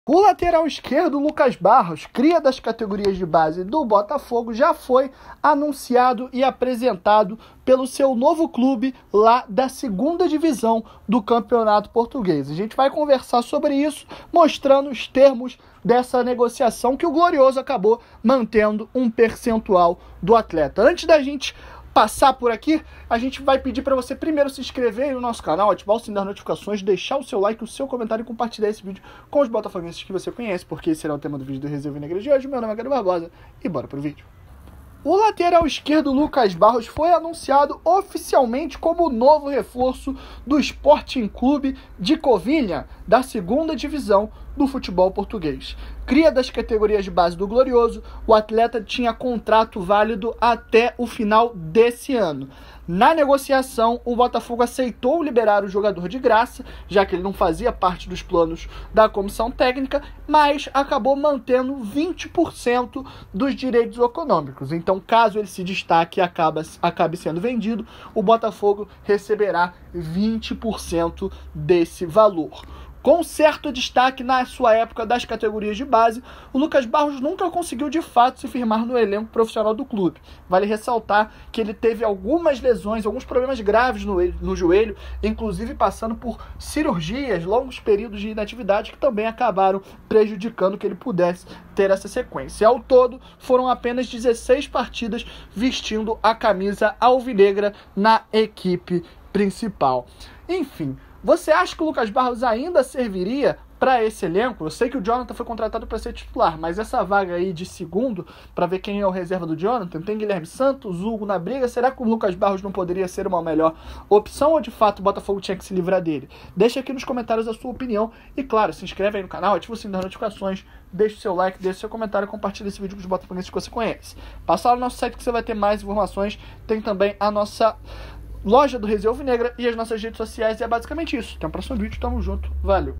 O lateral esquerdo, Lucas Barros, cria das categorias de base do Botafogo, já foi anunciado e apresentado pelo seu novo clube lá da segunda divisão do Campeonato Português. A gente vai conversar sobre isso, mostrando os termos dessa negociação que o Glorioso acabou mantendo um percentual do atleta. Antes da gente passar por aqui, a gente vai pedir para você primeiro se inscrever no nosso canal, ativar o sininho das notificações, deixar o seu like, o seu comentário e compartilhar esse vídeo com os botafoguenses que você conhece, porque esse será o tema do vídeo do Resenha Alvinegra de hoje. Meu nome é Gabriel Barbosa e bora pro vídeo. O lateral esquerdo Lucas Barros foi anunciado oficialmente como o novo reforço do Sporting Clube de Covilhã, da segunda divisão do futebol português. Cria das categorias de base do Glorioso, o atleta tinha contrato válido até o final desse ano. Na negociação, o Botafogo aceitou liberar o jogador de graça, já que ele não fazia parte dos planos da comissão técnica, mas acabou mantendo 20% dos direitos econômicos. Então, caso ele se destaque e acabe sendo vendido, o Botafogo receberá 20% desse valor. Com certo destaque na sua época das categorias de base, o Lucas Barros nunca conseguiu de fato se firmar no elenco profissional do clube. Vale ressaltar que ele teve algumas lesões, alguns problemas graves no joelho, inclusive passando por cirurgias, longos períodos de inatividade que também acabaram prejudicando que ele pudesse ter essa sequência. Ao todo, foram apenas 16 partidas vestindo a camisa alvinegra na equipe principal. Enfim, você acha que o Lucas Barros ainda serviria para esse elenco? Eu sei que o Jonathan foi contratado para ser titular, mas essa vaga aí de segundo, para ver quem é o reserva do Jonathan, tem Guilherme Santos, Hugo na briga. Será que o Lucas Barros não poderia ser uma melhor opção ou de fato o Botafogo tinha que se livrar dele? Deixa aqui nos comentários a sua opinião e, claro, se inscreve aí no canal, ativa o sininho das notificações, deixa o seu like, deixa o seu comentário e compartilha esse vídeo com os botafoguenses que você conhece. Passa lá no nosso site que você vai ter mais informações, tem também a nossa loja do Resenha Alvinegra e as nossas redes sociais, e é basicamente isso. Até o próximo vídeo, tamo junto, valeu!